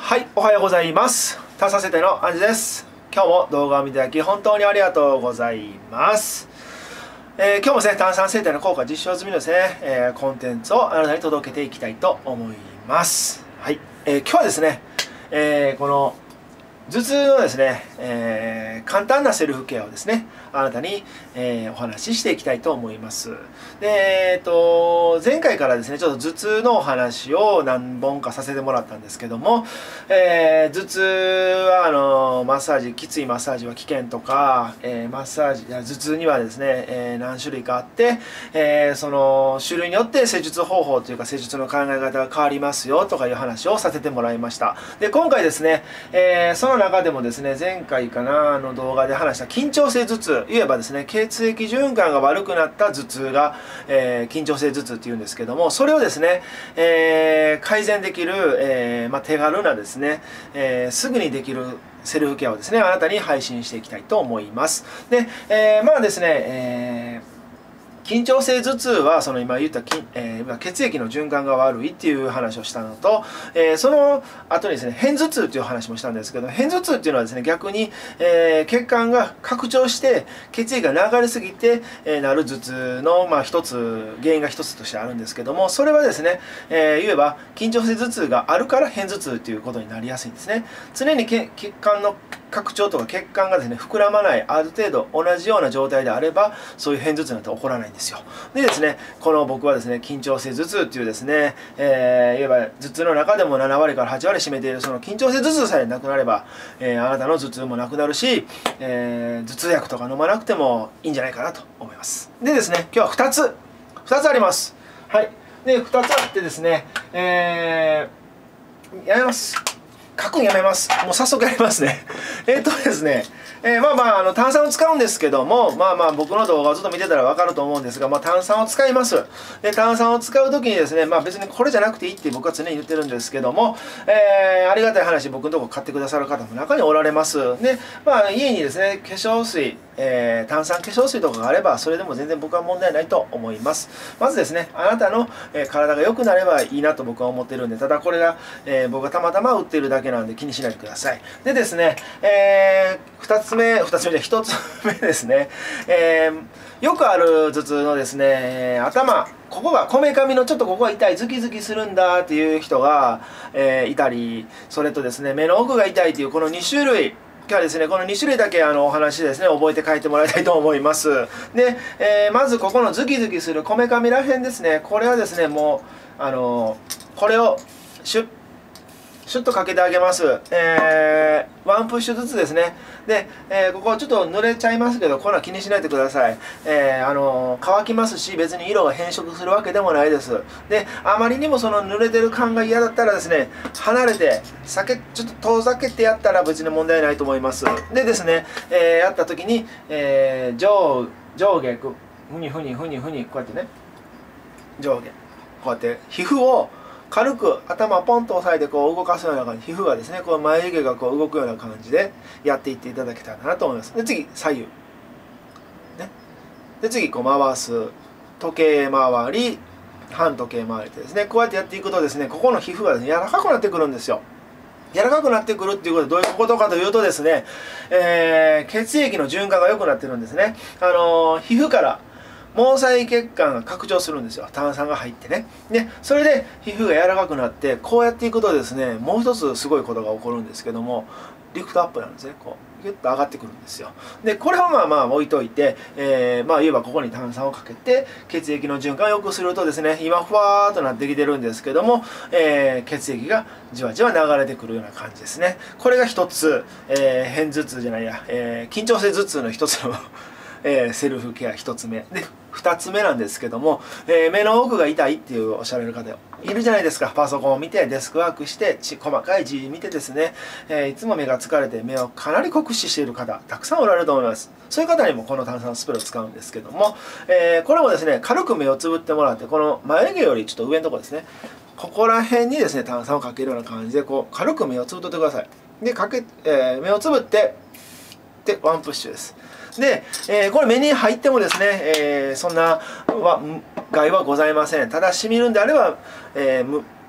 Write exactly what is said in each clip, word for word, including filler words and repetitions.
はい、おはようございます。炭酸整体のアンジです。今日も動画を見ていただき本当にありがとうございます。えー、今日もですね、炭酸整体の効果実証済みのですね、えー、コンテンツをあなたに届けていきたいと思います。はい、えー、今日はですね、えー、この頭痛のですね、えー、簡単なセルフケアをですね、あなたに、えー、お話ししていきたいと思います。で、えーと、前回からですね、ちょっと頭痛のお話を何本かさせてもらったんですけども、えー、頭痛は、あの、マッサージ、きついマッサージは危険とか、えー、マッサージ、頭痛にはですね、えー、何種類かあって、えー、その種類によって施術方法というか施術の考え方が変わりますよとかいう話をさせてもらいました。で、今回ですね、えー、その中でもですね、前回かな、あの動画で話した緊張性頭痛、言えばですね、血液循環が悪くなった頭痛が、えー、緊張性頭痛っていうんですけども、それをですね、えー、改善できる、えーまあ、手軽なですね、えー、すぐにできるセルフケアをですね、あなたに配信していきたいと思います。で、えー、まあですね、えー緊張性頭痛はその今言った、えー、血液の循環が悪いっていう話をしたのと、えー、その後にですね、片頭痛っていう話もしたんですけど、片頭痛っていうのはですね、逆に、えー、血管が拡張して血液が流れすぎて、えー、なる頭痛の、まあ、一つ原因が一つとしてあるんですけども、それはですね、えー、言えば緊張性頭痛があるから片頭痛っていうことになりやすいんですね。常に血管の拡張とか血管がですね膨らまない、ある程度同じような状態であればそういう片頭痛なんて起こらないんですよ。でですね、この僕はですね、緊張性頭痛っていうですね、えー、いわば頭痛の中でもななわりからはちわり占めているその緊張性頭痛さえなくなれば、えー、あなたの頭痛もなくなるし、えー、頭痛薬とか飲まなくてもいいんじゃないかなと思います。でですね、今日はふたつふたつあります。はい。でふたつあってですね、えー、やめます。書くんやめます。もう早速やりますね。えっとですね、えー、まあまあ、あの炭酸を使うんですけども、まあまあ僕の動画をずっと見てたら分かると思うんですが、まあ炭酸を使います。で、炭酸を使うときにですね、まあ別にこれじゃなくていいって僕は常に言ってるんですけども、えー、ありがたい話、僕のとこ買ってくださる方も中におられます。で、まあ家にですね、化粧水、えー、炭酸化粧水とかがあれば、それでも全然僕は問題ないと思います。まずですね、あなたの、えー、体が良くなればいいなと僕は思ってるんで、ただこれが、えー、僕がたまたま売ってるだけなんで気にしないでください。でですね、えー、ふたつめ、ふたつめじゃひとつめですね、えー、よくある頭痛のですね、頭、ここがこめかみのちょっとここが痛い、ズキズキするんだっていう人が、えー、いたり、それとですね、目の奥が痛いというこのにしゅるい、今日はですね、このにしゅるいだけあのお話ですね、覚えて帰ってもらいたいと思います。で、えー、まずここのズキズキするこめかみらへんですね、これはですね、もう、あのー、これをシュッ、シュッとかけてあげます。えー、ワンプッシュずつですね。で、えー、ここちょっと濡れちゃいますけど、こんな気にしないでください。えー、あのー、乾きますし、別に色が変色するわけでもないです。で、あまりにもその濡れてる感が嫌だったらですね、離れて、避け、ちょっと遠ざけてやったら別に問題ないと思います。でですね、えー、やった時に、えー、上、上下、ふにふにふにふに、こうやってね、上下、こうやって皮膚を、軽く頭をポンと押さえてこう動かすような感じ、皮膚がですね、こう眉毛がこう動くような感じでやっていっていただけたらなと思います。で、次、左右。ね。で、次、こう回す。時計回り、反時計回りでですね、こうやってやっていくとですね、ここの皮膚がですね、柔らかくなってくるんですよ。柔らかくなってくるっていうことはどういうことかというとですね、えー、血液の循環が良くなってるんですね。あのー、皮膚から毛細血管が拡張するんですよ。炭酸が入ってね。で、それで皮膚が柔らかくなって、こうやっていくとですね、もう一つすごいことが起こるんですけども、リフトアップなんですね。こう、ギュッと上がってくるんですよ。で、これをまあまあ置いといて、えー、まあ言えばここに炭酸をかけて、血液の循環を良くするとですね、今ふわーっとなってきてるんですけども、えー、血液がじわじわ流れてくるような感じですね。これが一つ、えー、片頭痛じゃないや、えー、緊張性頭痛の一つのえー、セルフケアひとつめでふたつめなんですけども、えー、目の奥が痛いっていうおっしゃられる方いるじゃないですか。パソコンを見てデスクワークしてち細かい字見てですね、えー、いつも目が疲れて目をかなり酷使している方たくさんおられると思います。そういう方にもこの炭酸スプレーを使うんですけども、えー、これもですね軽く目をつぶってもらって、この眉毛よりちょっと上のところですね、ここら辺にですね炭酸をかけるような感じでこう軽く目をつぶっとってください。でかけ、えー、目をつぶってでワンプッシュです。で、えー、これ目に入ってもですね、えー、そんなは害はございません。ただしみるんであれば、えー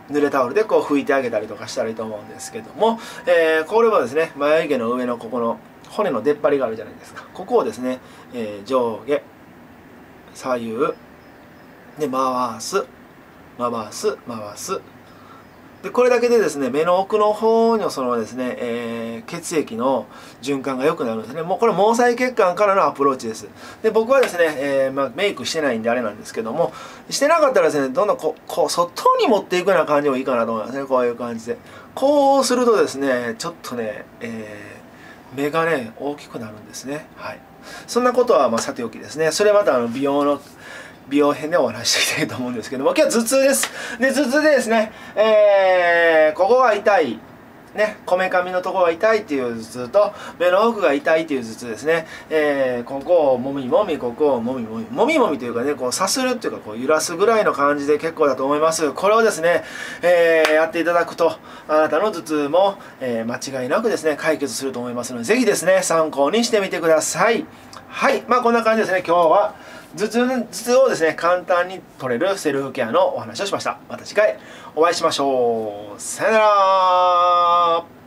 濡れタオルでこう拭いてあげたりとかしたらいいと思うんですけども、えー、これもですね、眉毛の上のここの骨の出っ張りがあるじゃないですか。ここをですね、えー、上下左右で回す回す回すで、これだけでですね、目の奥の方のそのですね、えー、血液の循環が良くなるんですね。もうこれ毛細血管からのアプローチです。で、僕はですね、えーまあ、メイクしてないんであれなんですけども、してなかったらですね、どんどんこう、こう外に持っていくような感じもいいかなと思いますね。こういう感じで。こうするとですね、ちょっとね、えー、目がね、大きくなるんですね。はい。そんなことはまあさておきですね。それまたあの美容の美容編でお話ししていきたいと思うんですけども、今日は頭痛です。で、頭痛でですね、えー、ここが痛い、ね、こめかみのところが痛いっていう頭痛と、目の奥が痛いっていう頭痛ですね。えー、ここをもみもみ、ここをもみもみ、もみもみというかね、こうさするっていうか、こう揺らすぐらいの感じで結構だと思います。これをですね、えー、やっていただくと、あなたの頭痛も、えー、間違いなくですね、解決すると思いますので、ぜひですね、参考にしてみてください。はい、まあこんな感じですね、今日は。頭痛、頭痛をですね、簡単に取れるセルフケアのお話をしました。また次回お会いしましょう。さよなら。